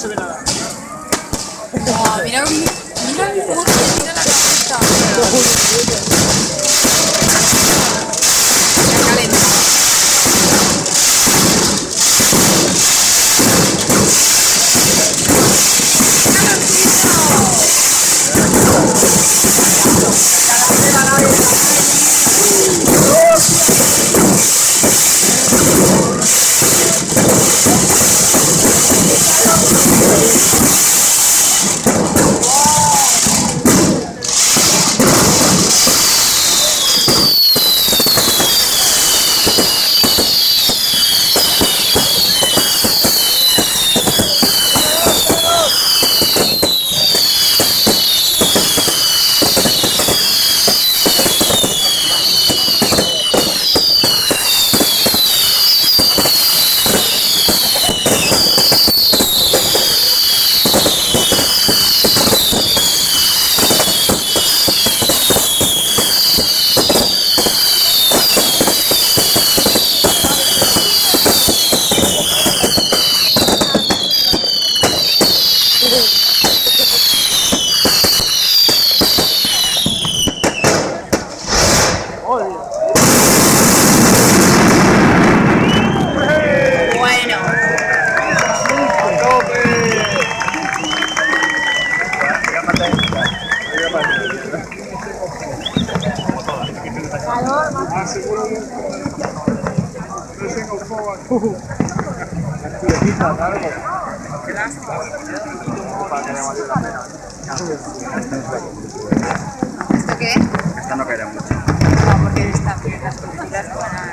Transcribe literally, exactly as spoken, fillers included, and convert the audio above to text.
se ve nada. Oh, mira, mira mi foto, mira la cabeza. Ya calenta. ¿Esto qué? Esta no caerá mucho. No, porque esta, las películas van a...